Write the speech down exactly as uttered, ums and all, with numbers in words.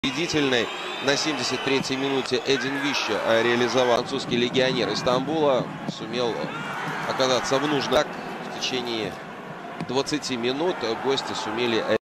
Победительной на семьдесят третьей минуте Эдин Вище реализовал. Французский легионер из Стамбула сумел оказаться в нужном. Так, в течение двадцати минут гости сумели